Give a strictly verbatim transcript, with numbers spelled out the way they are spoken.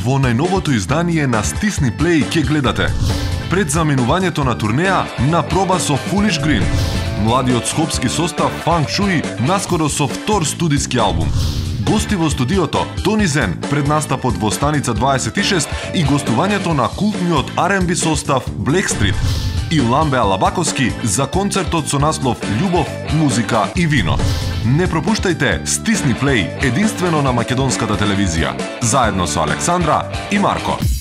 во најновото издание на Стисни Плей ќе гледате пред заменувањето на турнеја на проба со Foolish Green, младиот скопски состав Фанк Шуи наскоро со втор студиски албум, гости во студиото Тони Зен пред настапот во Станица дваесет и шест и гостувањето на култниот Ар енд Би состав Blackstreet и Ламбе Алабаковски за концертот со наслов Љубов, музика и вино. Не пропуштајте Стисни Плей, единствено на македонската телевизија, заедно со Александра и Марко.